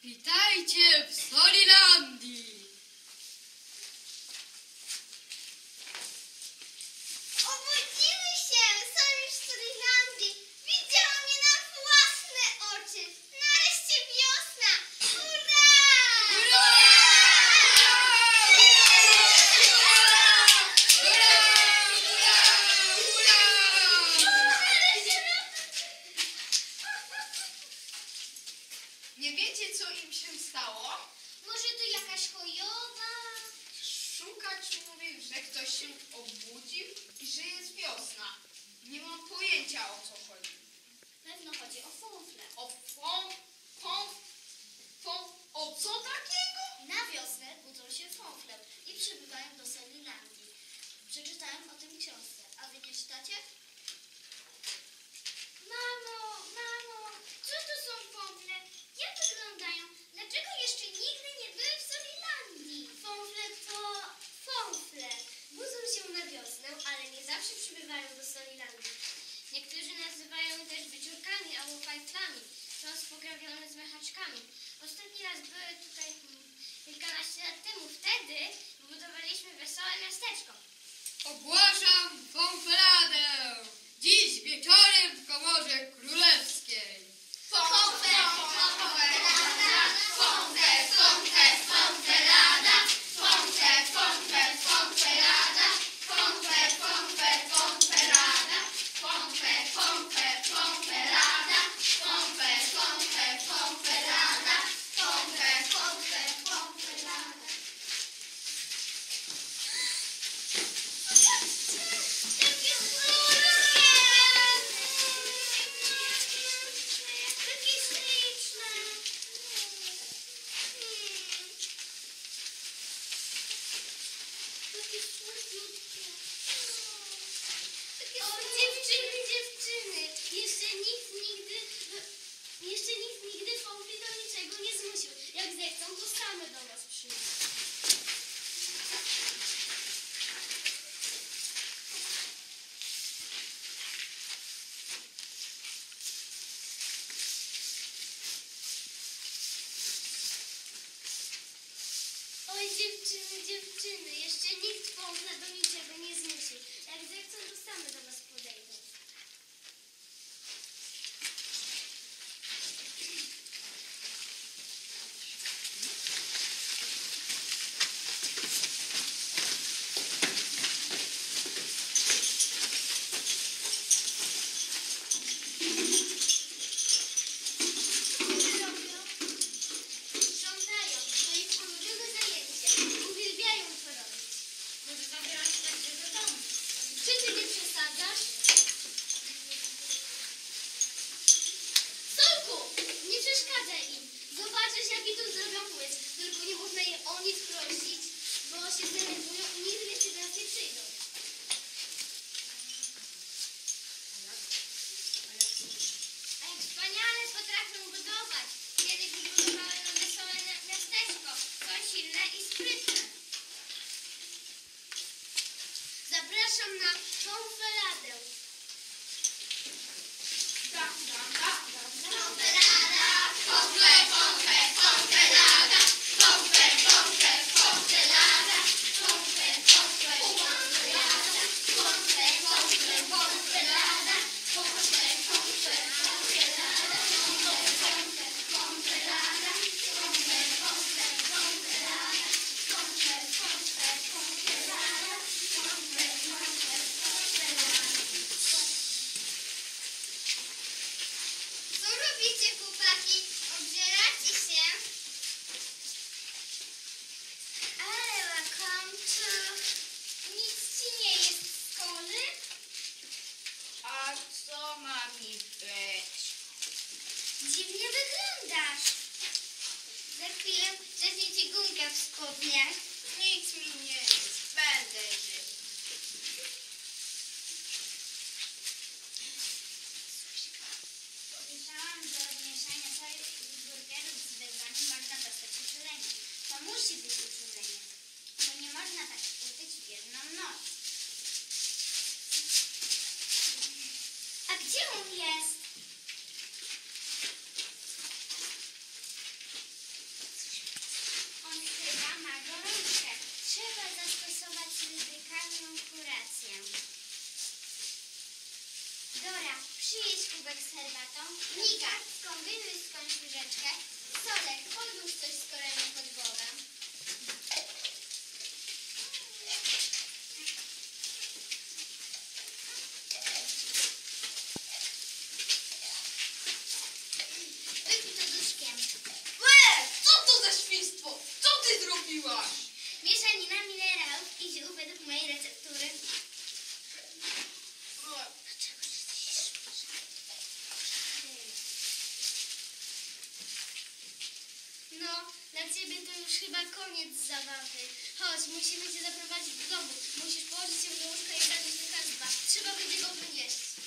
Witajcie w Solilandii! Obudziły się! Są już w Solilandii! Widziałam je na własne oczy! Nareszcie wiosna! Hurra! Hurra! Nie wiecie, co im się stało? Może to jakaś chojowa? Szukać mówi, że ktoś się obudził i że jest wiosna. Nie mam pojęcia, o co chodzi. Pewno chodzi o fąfle. O co takiego? Na wiosnę budzą się fąfle i przybywają do Solilandii. Przeczytałem o tym w książce. A wy nie czytacie? Mamo, co to są fąfle? Jak wyglądają? Dlaczego jeszcze nigdy nie były w Solilandii? Fąfle to fąfle. Budzą się na wiosnę, ale nie zawsze przybywają do Solilandii. Niektórzy nazywają też wyciórkami albo fajflami. Są spokrewnione z mechaczkami. Ostatni raz były tutaj kilkanaście lat temu. Wtedy budowaliśmy wesołe miasteczko. Ogłaszam fąfladę! Dziś wieczorem w Komorze Królewskiej. Dziewczyny, jeszcze nikt nigdy fąfli do niczego nie zmusił. Jak zechcą, to same do nas przyjdą. Oj, dziewczyny, jeszcze nikt fąfla do niczego nie zmusił. Jak zechcą, to same do nas podejdą. Sprzątają, to ich ulubione zajęcie. Uwielbiają to robić. Może zabiorą się także do domu. Czy ty nie przesadzasz? Solku, nie przeszkadzaj im. Zobaczysz, jaki tu zrobią błysk. Tylko nie można je o nic prosić, bo się zdenerwują i nigdy jeszcze do nas nie przyjdą. A jak wspaniale potrafią budować. Kiedyś wybudowałem na wesołe miasteczko. Są silne i sprytne. Zapraszam na fąfeladę. Co robicie, chłopaki? Obdzieracie się? Ale łakomczu, nic ci nie jest z szkoły? A co ma mi być? Dziwnie wyglądasz. Za chwilę zacznie ci gumkę w spodniach. Nic mi nie jest. Będę żył. Słyszałam, że od mieszania soli i burgerów z węglami można dostać uczulenie. To musi być uczulenie, bo nie można tak utyć w jedną noc. A gdzie on jest? kubek z herbatą. Nika, skombinuj skądś łyżeczkę. Solek, podłóż coś z koreniem pod głowę. Wypij to duszkiem. Co to za świństwo? Co ty zrobiłaś? Mieszanina minerałów idzie według mojej receptury. No, dla ciebie to już chyba koniec zabawy. Chodź, musimy cię zaprowadzić do domu. Musisz położyć się do łóżka i zacząć lekarstwa. Trzeba będzie go wynieść.